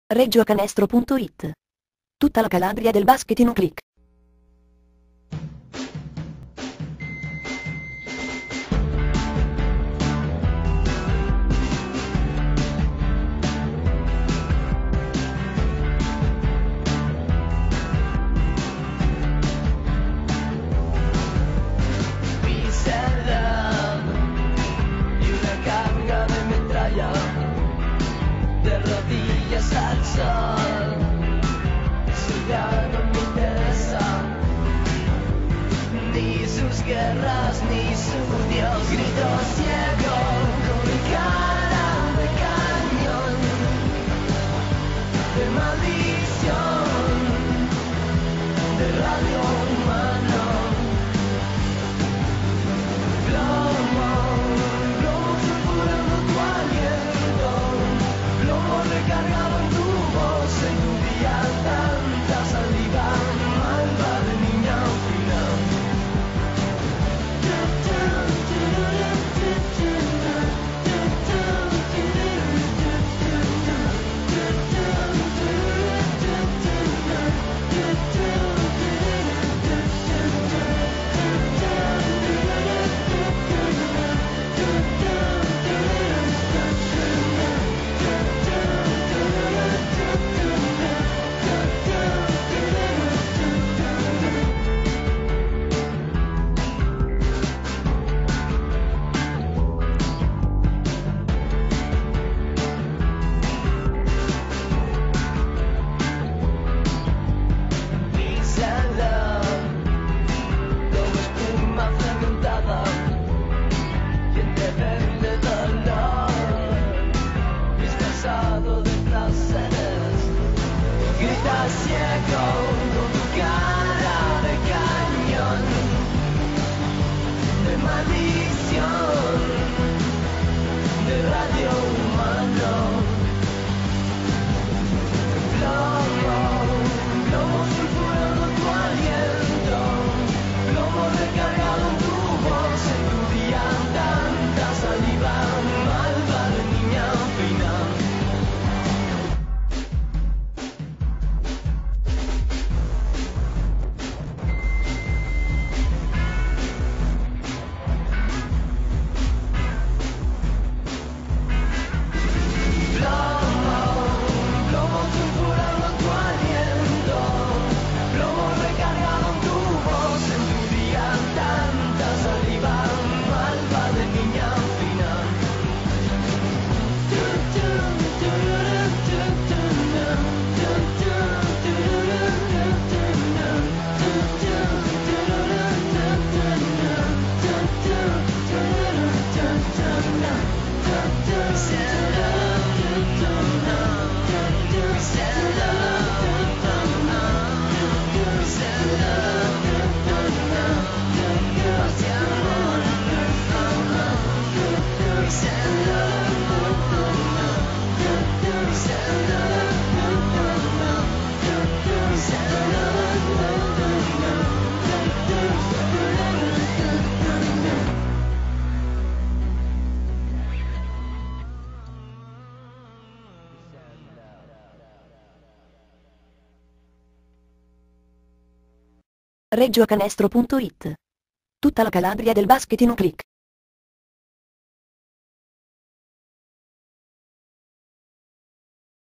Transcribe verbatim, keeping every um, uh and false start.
Reggiocanestro punto it. Tutta la Calabria del basket in un click. De rodillas al sol, eso ya no me interesa, ni sus guerras, ni su Dios. Grito ciego con mi cara de cañón, de maldición, de radio humano. Plomo, plomo sulfurando tu aliento, plomo recargado en tu voz, en tu día tanta saliva, malva de niña fina. Ciego con tu cara de cañón, de maldición, de radio humano. Plomo, plomo sulfurando tu aliento, plomo recargado en tu voz, en tu día tanta saliva, malva de niña fina. Reggiocanestro punto it. Tutta la Calabria del basket in un click.